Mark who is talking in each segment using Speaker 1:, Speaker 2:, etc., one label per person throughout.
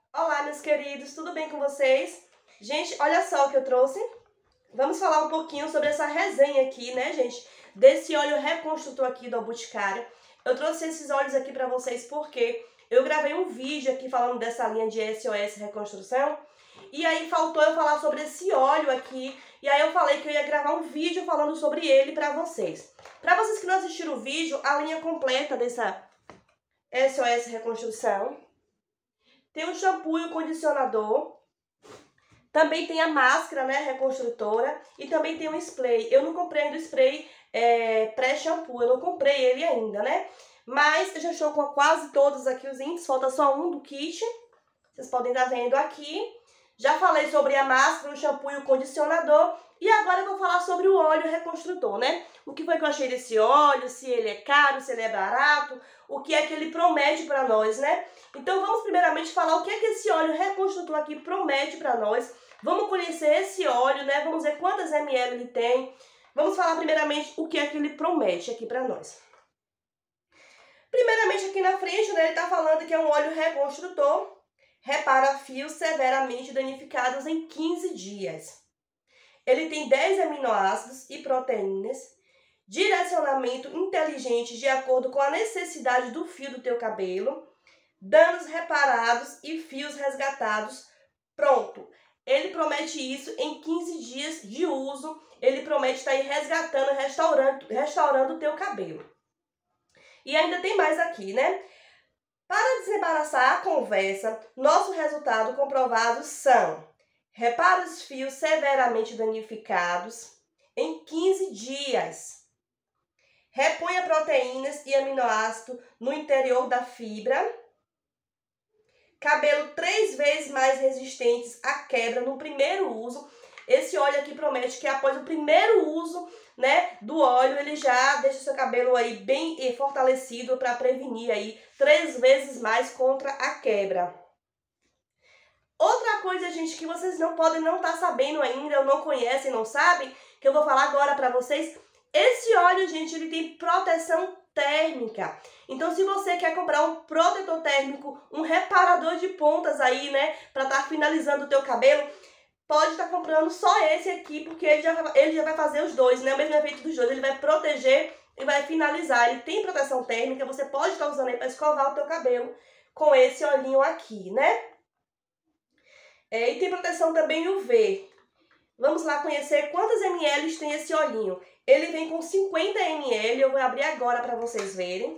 Speaker 1: Olá, meus queridos, tudo bem com vocês? Gente, olha só o que eu trouxe. Vamos falar um pouquinho sobre essa resenha aqui, né, gente? Desse óleo reconstrutor aqui do Boticário. Eu trouxe esses óleos aqui pra vocês porque eu gravei um vídeo aqui falando dessa linha de SOS Reconstrução. E aí faltou eu falar sobre esse óleo aqui. E aí eu falei que eu ia gravar um vídeo falando sobre ele pra vocês. Pra vocês que não assistiram o vídeo, a linha completa dessa SOS Reconstrução. Tem o shampoo e o condicionador. Também tem a máscara, né, reconstrutora. E também tem um spray. Eu não comprei ainda o spray pré-shampoo. Eu não comprei ele ainda, né? Mas eu já estou com quase todos aqui os índices. Falta só um do kit. Vocês podem estar vendo aqui. Já falei sobre a máscara, o shampoo e o condicionador. E agora eu vou falar sobre o óleo reconstrutor, né? O que foi que eu achei desse óleo, se ele é caro, se ele é barato, o que é que ele promete para nós, né? Então vamos primeiramente falar o que é que esse óleo reconstrutor aqui promete para nós. Vamos conhecer esse óleo, né? Vamos ver quantas ml ele tem. Vamos falar primeiramente o que é que ele promete aqui para nós. Primeiramente aqui na frente, né, ele tá falando que é um óleo reconstrutor. Repara fios severamente danificados em 15 dias. Ele tem 10 aminoácidos e proteínas, direcionamento inteligente de acordo com a necessidade do fio do teu cabelo, danos reparados e fios resgatados. Pronto. Ele promete isso em 15 dias de uso. Ele promete estar aí resgatando, restaurando o teu cabelo. E ainda tem mais aqui, né? Para desembaraçar a conversa, nosso resultado comprovado são: repara os fios severamente danificados em 15 dias. Reponha proteínas e aminoácidos no interior da fibra. Cabelo 3 vezes mais resistentes à quebra no primeiro uso. Esse óleo aqui promete que após o primeiro uso, né, do óleo, ele já deixa o seu cabelo aí bem fortalecido para prevenir aí 3 vezes mais contra a quebra. Outra coisa, gente, que vocês não podem não estar sabendo ainda, ou não conhecem, não sabem, que eu vou falar agora para vocês. Esse óleo, gente, ele tem proteção térmica. Então, se você quer comprar um protetor térmico, um reparador de pontas aí, né, para estar finalizando o teu cabelo, pode estar comprando só esse aqui, porque ele já vai fazer os dois, né, o mesmo efeito dos dois. Ele vai proteger e vai finalizar. Ele tem proteção térmica, você pode estar usando aí para escovar o teu cabelo com esse olhinho aqui, né? E tem proteção também UV. Vamos lá conhecer quantas ml tem esse olhinho. Ele vem com 50 ml, eu vou abrir agora para vocês verem.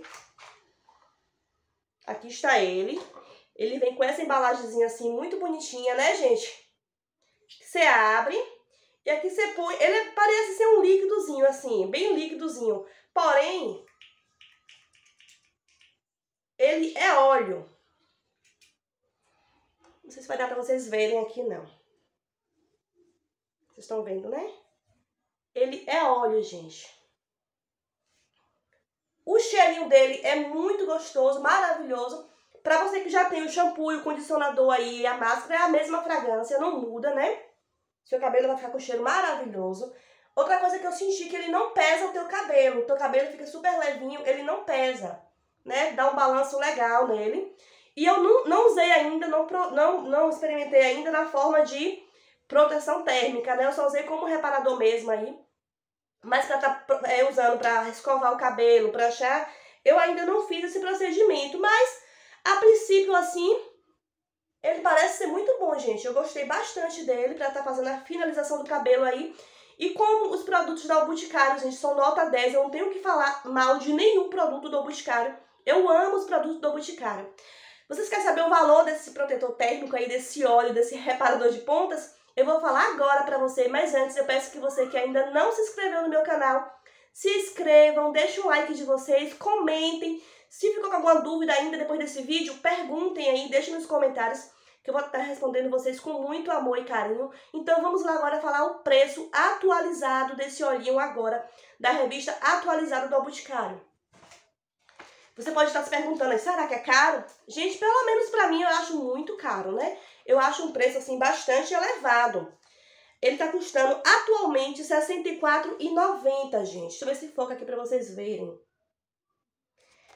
Speaker 1: Aqui está ele. Ele vem com essa embalagemzinha assim, muito bonitinha, né, gente? Você abre e aqui você põe... Ele parece ser um líquidozinho assim, bem líquidozinho. Porém, ele é óleo. Não sei se vai dar para vocês verem aqui, não. Vocês estão vendo, né? Ele é óleo, gente. O cheirinho dele é muito gostoso, maravilhoso. Pra você que já tem o shampoo e o condicionador aí e a máscara, é a mesma fragrância, não muda, né? Seu cabelo vai ficar com cheiro maravilhoso. Outra coisa que eu senti que ele não pesa o teu cabelo. O teu cabelo fica super levinho, ele não pesa, né? Dá um balanço legal nele. E eu não usei ainda, não experimentei ainda na forma de proteção térmica, né? Eu só usei como reparador mesmo aí. Mas pra estar usando pra escovar o cabelo, pra achar, eu ainda não fiz esse procedimento. Mas, a princípio, assim, ele parece ser muito bom, gente. Eu gostei bastante dele pra estar fazendo a finalização do cabelo aí. E como os produtos da Boticário, gente, são nota 10, eu não tenho que falar mal de nenhum produto do Boticário. Eu amo os produtos do Boticário. Vocês querem saber o valor desse protetor térmico aí, desse óleo, desse reparador de pontas? Eu vou falar agora pra você, mas antes eu peço que você que ainda não se inscreveu no meu canal, se inscrevam, deixem um like de vocês, comentem. Se ficou com alguma dúvida ainda depois desse vídeo, perguntem aí, deixem nos comentários, que eu vou estar respondendo vocês com muito amor e carinho. Então vamos lá agora falar o preço atualizado desse olhinho agora, da revista atualizada do Boticário. Você pode estar se perguntando, será que é caro? Gente, pelo menos pra mim eu acho muito caro, né? Eu acho um preço assim bastante elevado. Ele tá custando atualmente R$ 64,90, gente. Deixa eu ver se foca aqui pra vocês verem.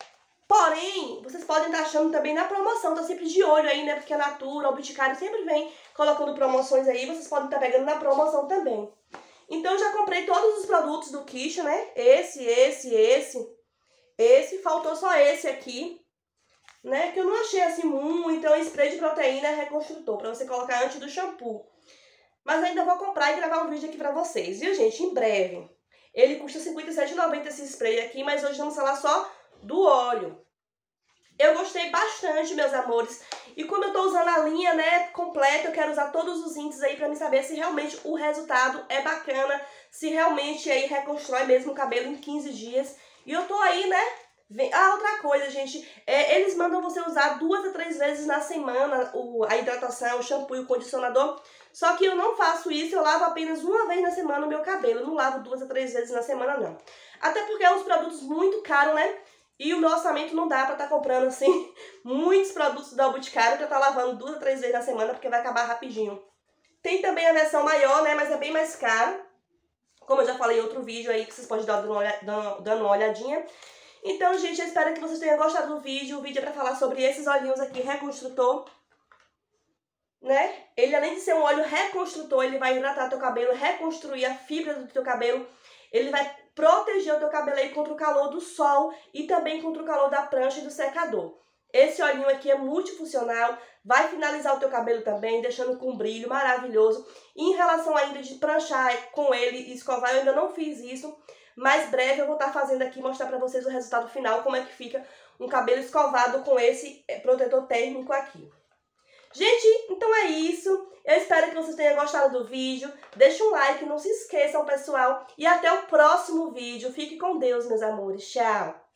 Speaker 1: Porém, vocês podem estar achando também na promoção, tá sempre de olho aí, né? Porque a Natura, o Boticário sempre vem colocando promoções aí, vocês podem estar pegando na promoção também. Então, eu já comprei todos os produtos do Quiche, né? Esse. Faltou só esse aqui, né? Que eu não achei assim muito, é um spray de proteína reconstrutor, pra você colocar antes do shampoo. Mas ainda vou comprar e gravar um vídeo aqui pra vocês, viu, gente? Em breve. Ele custa R$ 57,90 esse spray aqui, mas hoje vamos falar só do óleo. Eu gostei bastante, meus amores. E como eu tô usando a linha, né, completa, eu quero usar todos os índices aí pra me saber se realmente o resultado é bacana, se realmente aí reconstrói mesmo o cabelo em 15 dias. E eu tô aí, né? Outra coisa, gente, eles mandam você usar 2 a 3 vezes na semana a hidratação, o shampoo e o condicionador. Só que eu não faço isso, eu lavo apenas uma vez na semana o meu cabelo. Eu não lavo 2 a 3 vezes na semana, não. Até porque é uns produtos muito caros, né? E o meu orçamento não dá pra estar comprando, assim, muitos produtos da Boticário pra estar lavando 2 a 3 vezes na semana, porque vai acabar rapidinho. Tem também a versão maior, né, mas é bem mais caro. Como eu já falei em outro vídeo aí, que vocês podem dar dando uma olhadinha. Então, gente, eu espero que vocês tenham gostado do vídeo. O vídeo é pra falar sobre esses olhinhos aqui, reconstrutor, né? Ele, além de ser um óleo reconstrutor, ele vai hidratar teu cabelo, reconstruir a fibra do teu cabelo. Ele vai proteger o teu cabelo aí contra o calor do sol e também contra o calor da prancha e do secador. Esse olhinho aqui é multifuncional, vai finalizar o teu cabelo também, deixando com um brilho maravilhoso. E em relação ainda de pranchar com ele e escovar, eu ainda não fiz isso, mas breve eu vou estar fazendo aqui, mostrar pra vocês o resultado final, como é que fica um cabelo escovado com esse protetor térmico aqui. Gente, então é isso. Eu espero que vocês tenham gostado do vídeo. Deixa um like, não se esqueçam, pessoal. E até o próximo vídeo. Fique com Deus, meus amores. Tchau!